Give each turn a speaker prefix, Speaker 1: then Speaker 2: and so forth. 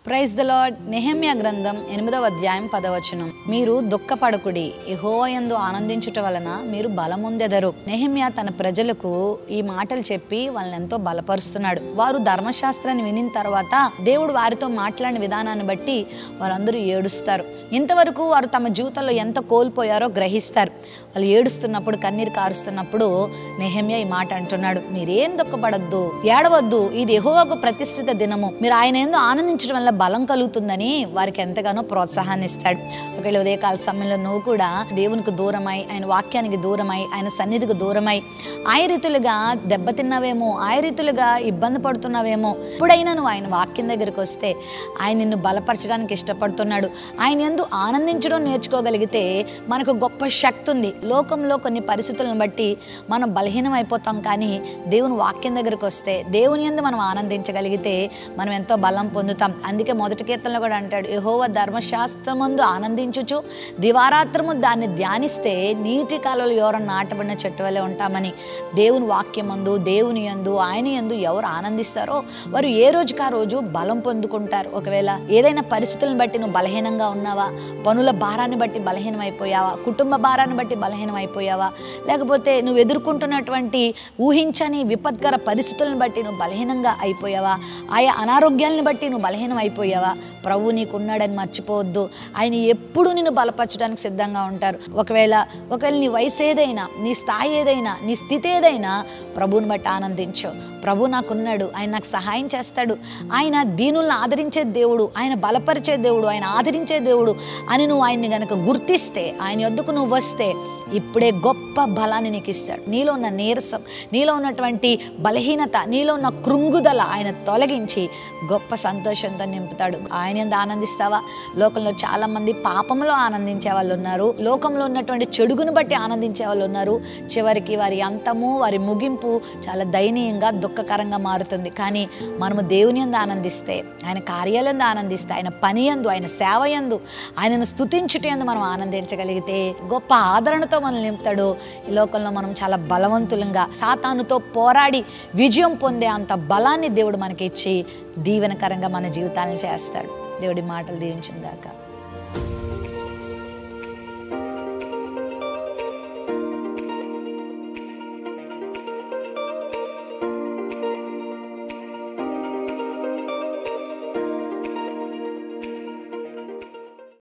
Speaker 1: Praise the lord. Nehemiah గ్రంథం 8వ అధ్యాయం 10వ వచనం. మీరు దుఃఖపడకుడి, యెహోవా యందు ఆనందించుట వలన మీరు బలమొందెదరు. నెహెమ్యా తన ప్రజలకు ఈ మాటలు చెప్పి వాళ్ళని ఎంతో బలపరుస్తున్నాడు. వారు ధర్మశాస్త్రాన్ని వినిన తర్వాత దేవుడు వారితో మాట్లాడిన విధానాన్ని బట్టి వాళ్ళందరూ ఏడుస్తారు. ఇంతవరకు వారు తమ జీవితంలో ఎంత కోల్పోయారో గ్రహిస్తారు. వాళ్ళు ఏడుస్తున్నప్పుడు, కన్నీరు కారుస్తున్నప్పుడు నెహెమ్యా ఈ మాట అంటున్నాడు, మీరేం దుఃఖపడద్దు, ఏడవద్దు, ఇది యెహోవాకు ప్రతిష్ఠిత దినము, మీరు ఆయన యందు ఆనందించడం వల్ల బలం కలుగుతుందని వారికి ఎంతగానో ప్రోత్సాహాన్ని ఇస్తాడు. ఒకవేళ ఉదయకాల సమయంలో నువ్వు కూడా దేవునికి దూరమై, ఆయన వాక్యానికి దూరమై, ఆయన సన్నిధికి దూరమై ఆయన రీతులుగా దెబ్బతిన్నావేమో, ఆయన రీతులుగా ఇబ్బంది పడుతున్నావేమో, ఇప్పుడైనా నువ్వు ఆయన వాక్యం దగ్గరికి వస్తే ఆయన నిన్ను బలపరచడానికి ఇష్టపడుతున్నాడు. ఆయన యందు ఆనందించడం నేర్చుకోగలిగితే మనకు గొప్ప శక్తి ఉంది. లోకంలో కొన్ని పరిస్థితులను బట్టి మనం బలహీనం అయిపోతాం, కానీ దేవుని వాక్యం దగ్గరికి వస్తే, దేవుని యందు మనం ఆనందించగలిగితే మనం ఎంతో బలం పొందుతాం. అందుకే మొదటి కీర్తనలో కూడా అంటాడు, యెహోవా ధర్మశాస్త్రమందు ఆనందించుచు దివారాత్రము దాన్ని ధ్యానిస్తే నీటి కాలువలో ఎవరు నాటబడిన చెట్టు వలె ఉంటామని. దేవుని వాక్యమందు, దేవుని యందు, ఆయన యందు ఎవరు ఆనందిస్తారో వారు ఏ రోజుకి ఆ రోజు బలం పొందుకుంటారు. ఒకవేళ ఏదైనా పరిస్థితులను బట్టి నువ్వు బలహీనంగా ఉన్నావా, పనుల భారాన్ని బట్టి బలహీనం అయిపోయావా, కుటుంబ భారాన్ని బట్టి బలహీనం అయిపోయావా, లేకపోతే నువ్వు ఎదుర్కొంటున్నటువంటి ఊహించని విపత్కర పరిస్థితులను బట్టి నువ్వు బలహీనంగా అయిపోయావా, ఆయా అనారోగ్యాలను బట్టి నువ్వు బలహీనం అయిపోయావా, ప్రభు నీకు ఉన్నాడని మర్చిపోవద్దు. ఆయన ఎప్పుడు నిన్ను బలపరచడానికి సిద్ధంగా ఉంటారు. ఒకవేళ నీ వయసు ఏదైనా, నీ స్థాయి ఏదైనా, నీ స్థితి ఏదైనా, ప్రభువుని బట్టి ఆనందించు. ప్రభు నాకున్నాడు, ఆయన నాకు సహాయం చేస్తాడు, ఆయన దీనులను ఆదరించే దేవుడు, ఆయన బలపరిచే దేవుడు, ఆయన ఆదరించే దేవుడు అని నువ్వు ఆయన్ని గనక గుర్తిస్తే, ఆయన యొద్దకు నువ్వు వస్తే ఇప్పుడే గొప్ప బలాన్ని నీకు ఇస్తాడు. నీలో ఉన్న నీరసం, నీలో ఉన్నటువంటి బలహీనత, నీలో ఉన్న కృంగుదల ఆయన తొలగించి గొప్ప సంతోషంతో నింపుతాడు. ఆయన యందు ఆనందిస్తావా? లోకంలో చాలా మంది పాపంలో ఆనందించే వాళ్ళు ఉన్నారు, లోకంలో ఉన్నటువంటి చెడుగును బట్టి ఆనందించే వాళ్ళు ఉన్నారు. చివరికి వారి అంతము, వారి ముగింపు చాలా దయనీయంగా, దుఃఖకరంగా మారుతుంది. కానీ మనము దేవుని యందు ఆనందిస్తే, ఆయన కార్యాలయందు ఆనందిస్తే, ఆయన పని యందు, ఆయన సేవ యందు, ఆయనను స్తుతించుట యందు మనం ఆనందించగలిగితే గొప్ప ఆదరణతో మనల్ని నింపుతాడు. ఈ లోకంలో మనం చాలా బలవంతులంగా సాతానుతో పోరాడి విజయం పొందే అంత బలాన్ని దేవుడు మనకి ఇచ్చి దీవెనకరంగా మన జీవితాలను చేస్తాడు. దేవుడి మాటలు దీవించును గాక.